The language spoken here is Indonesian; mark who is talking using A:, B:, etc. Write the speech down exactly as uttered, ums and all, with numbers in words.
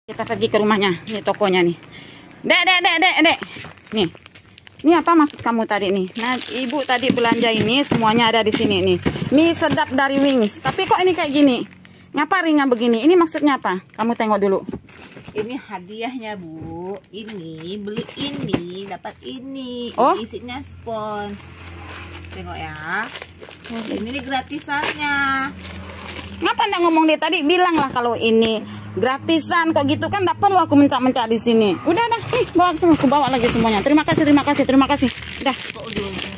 A: Kita pergi ke rumahnya, nih tokonya nih. Dek, dek, dek, dek, dek. Nih. Ini apa maksud kamu tadi nih? Nah, ibu tadi belanja ini semuanya ada di sini nih. Mie sedap dari Wings. Tapi kok ini kayak gini? Ngapa ringan begini? Ini maksudnya apa? Kamu tengok dulu.
B: Ini hadiahnya, Bu. Ini beli ini dapat ini.
A: Oh?
B: Ini isinya spon. Tengok ya. Ini nih gratisannya.
A: Ngapa ndak ngomong dia tadi? Bilanglah kalau ini gratisan kok gitu kan, ndak perlu aku mencak-mencak di sini. Udah dah, nih bawa semua, aku bawa lagi semuanya. Terima kasih, terima kasih, terima kasih. Dah.